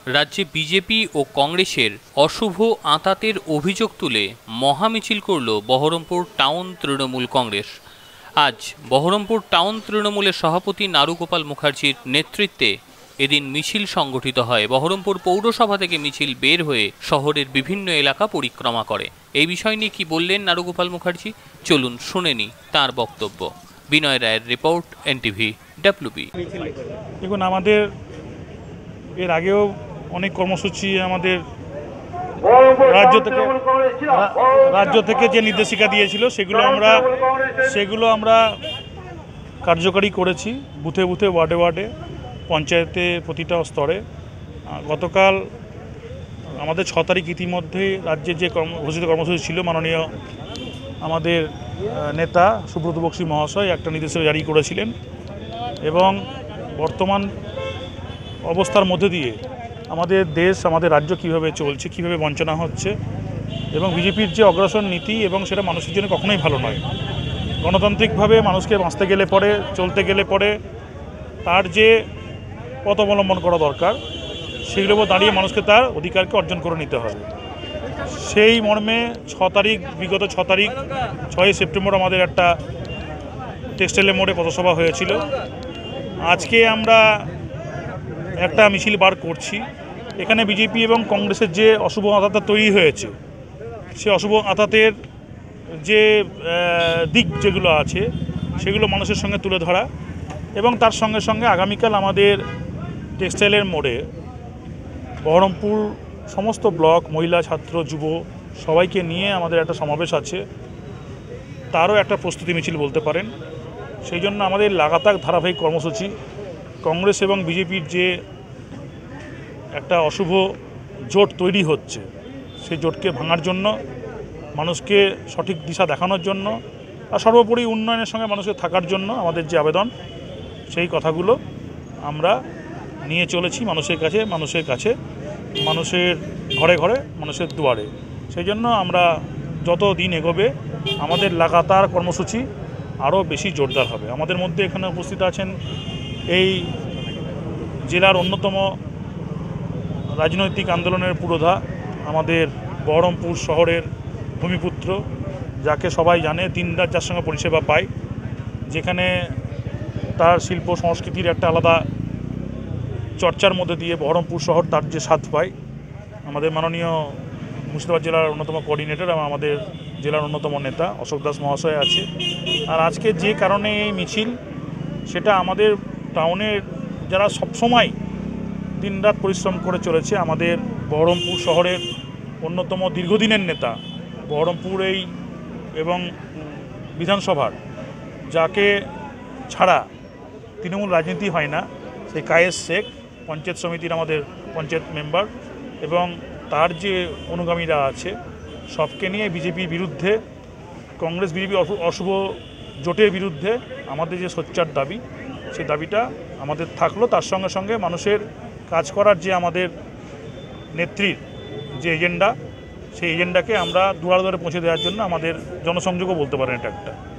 রাজ্যে বিজেপি ও কংগ্রেসের অশুভ আঁতাতের অভিযোগ তুলে মহামিছিল করল বহরমপুর টাউন তৃণমূল কংগ্রেস। আজ বহরমপুর টাউন তৃণমূলের সভাপতি নারুগোপাল মুখার্জির নেতৃত্বে এদিন মিছিল সংগঠিত হয়। বহরমপুর পৌরসভা থেকে মিছিল বের হয়ে শহরের বিভিন্ন এলাকা পরিক্রমা করে। এই বিষয় নিয়ে কি বললেন নারুগোপাল মুখার্জি, চলুন শুনে নিই তাঁর বক্তব্য। বিনয় রায়ের রিপোর্ট, এনটিভি ডব্লিউবি। দেখুন, আমাদের এর আগেও অনেক কর্মসূচি আমাদের রাজ্য থেকে যে নির্দেশিকা দিয়েছিল সেগুলো আমরা কার্যকরী করেছি বুথে বুথে, ওয়ার্ডে ওয়ার্ডে, পঞ্চায়েতে, প্রতিটা স্তরে। গতকাল আমাদের 6 তারিখ ইতিমধ্যে রাজ্যের যে ঘোষিত কর্মসূচি ছিল, মাননীয় আমাদের নেতা সুব্রত বক্সী মহাশয় একটা নির্দেশিকা জারি করেছিলেন এবং বর্তমান অবস্থার মধ্যে দিয়ে আমাদের দেশ, আমাদের রাজ্য কীভাবে চলছে, কীভাবে বঞ্চনা হচ্ছে এবং বিজেপির যে অগ্রাসন নীতি, এবং সেটা মানুষের জন্য কখনোই ভালো নয়। গণতান্ত্রিকভাবে মানুষকে বাঁচতে গেলে পরে, চলতে গেলে পরে তার যে পথ অবলম্বন করা দরকার, সেগুলোর উপর দাঁড়িয়ে মানুষকে তার অধিকারকে অর্জন করে নিতে হবে। সেই মর্মে বিগত 6 সেপ্টেম্বর আমাদের একটা টেক্সটাইলের মোড়ে পথসভা হয়েছিল। আজকে আমরা একটা মিছিল বার করছি। এখানে বিজেপি এবং কংগ্রেসের যে অশুভ আঁতাত তৈরি হয়েছে, সে অশুভ আঁতাতের যে দিক যেগুলো আছে সেগুলো মানুষের সঙ্গে তুলে ধরা এবং তার সঙ্গে সঙ্গে আগামীকাল আমাদের টেক্সটাইলের মোড়ে বহরমপুর সমস্ত ব্লক, মহিলা, ছাত্র, যুব সবাইকে নিয়ে আমাদের একটা সমাবেশ আছে। তারও একটা প্রস্তুতি মিছিল বলতে পারেন। সেই জন্য আমাদের লাগাতার ধারাবাহিক কর্মসূচি। কংগ্রেস এবং বিজেপির যে একটা অশুভ জোট তৈরি হচ্ছে, সেই জোটকে ভাঙার জন্য, মানুষকে সঠিক দিশা দেখানোর জন্য, আর সর্বোপরি উন্নয়নের সঙ্গে মানুষের থাকার জন্য আমাদের যে আবেদন, সেই কথাগুলো আমরা নিয়ে চলেছি মানুষের কাছে, মানুষের ঘরে ঘরে, মানুষের দুয়ারে। সেই জন্য আমরা যত দিন এগোবে আমাদের লাগাতার কর্মসূচি আরও বেশি জোরদার হবে। আমাদের মধ্যে এখানে উপস্থিত আছেন এই জেলার অন্যতম রাজনৈতিক আন্দোলনের পুরোধা, আমাদের বহরমপুর শহরের ভূমিপুত্র, যাকে সবাই জানে, দিন রাত যার সঙ্গে পরিষেবা পায়, যেখানে তার শিল্প সংস্কৃতির একটা আলাদা চর্চার মধ্যে দিয়ে বহরমপুর শহর তার যে স্বাদ পায়। আমাদের মাননীয় মুর্শিদাবাদ জেলার অন্যতম কোঅর্ডিনেটর এবং আমাদের জেলার অন্যতম নেতা অশোক দাস মহাশয় আছে। আর আজকে যে কারণে এই মিছিল, সেটা আমাদের টাউনের যারা সবসময় দিনরাত পরিশ্রম করে চলেছে, আমাদের বহরমপুর শহরের অন্যতম দীর্ঘদিনের নেতা, বহরমপুর এবং বিধানসভার, যাকে ছাড়া তৃণমূল রাজনীতি হয় না, সেই কায়েস শেখ, পঞ্চায়েত সমিতির আমাদের পঞ্চায়েত মেম্বার, এবং তার যে অনুগামীরা আছে, সবকে নিয়ে বিজেপির বিরুদ্ধে, কংগ্রেস বিজেপি অশুভ জোটের বিরুদ্ধে আমাদের যে সোচ্চার দাবি, সেই দাবিটা আমাদের থাকলো। তার সঙ্গে সঙ্গে মানুষের কাজ করার যে আমাদের নেত্রীর যে এজেন্ডা, সেই এজেন্ডাকে আমরা দুয়ারে দুয়ারে পৌঁছে দেওয়ার জন্য আমাদের জনসংযোগও বলতে পারেন এটা একটা।